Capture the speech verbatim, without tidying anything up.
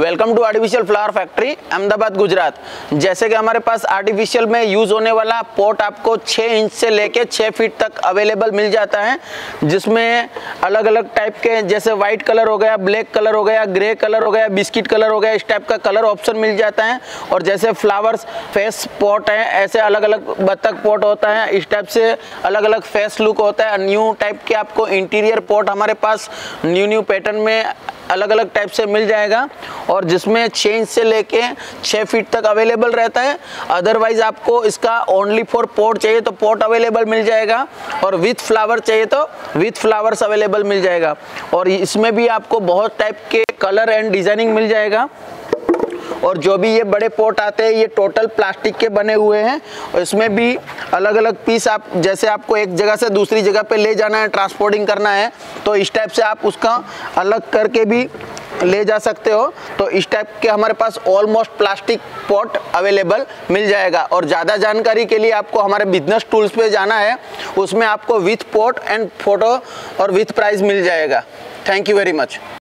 Welcome to artificial flower factory Ahmedabad Gujarat. जैसे कि हमारे पास आर्टिफिशियल में यूज़ होने वाला पॉट आपको छः इंच से लेके छः फीट तक अवेलेबल मिल जाता है, जिसमें अलग अलग टाइप के जैसे वाइट कलर हो गया, ब्लैक कलर हो गया, ग्रे कलर हो गया, बिस्किट कलर हो गया, इस टाइप का कलर ऑप्शन मिल जाता है। और जैसे फ्लावर्स फेस पॉट है, ऐसे अलग अलग बतख पॉट होता है, इस टाइप से अलग अलग फेस लुक होता है। न्यू टाइप के आपको इंटीरियर पॉट हमारे पास न्यू न्यू पैटर्न में अलग अलग टाइप से मिल जाएगा, और जिसमें छः इंच से लेके छः फीट तक अवेलेबल रहता है। अदरवाइज आपको इसका ओनली फॉर पॉट चाहिए तो पॉट अवेलेबल मिल जाएगा, और विथ फ्लावर चाहिए तो विथ फ्लावर्स अवेलेबल मिल जाएगा। और इसमें भी आपको बहुत टाइप के कलर एंड डिजाइनिंग मिल जाएगा। और जो भी ये बड़े पॉट आते हैं ये टोटल प्लास्टिक के बने हुए हैं, और इसमें भी अलग अलग पीस आप जैसे आपको एक जगह से दूसरी जगह पे ले जाना है, ट्रांसपोर्टिंग करना है, तो इस टाइप से आप उसका अलग करके भी ले जा सकते हो। तो इस टाइप के हमारे पास ऑलमोस्ट प्लास्टिक पॉट अवेलेबल मिल जाएगा। और ज़्यादा जानकारी के लिए आपको हमारे बिजनेस टूल्स पे जाना है, उसमें आपको विथ पॉट एंड फोटो और विथ प्राइस मिल जाएगा। Thank you very much.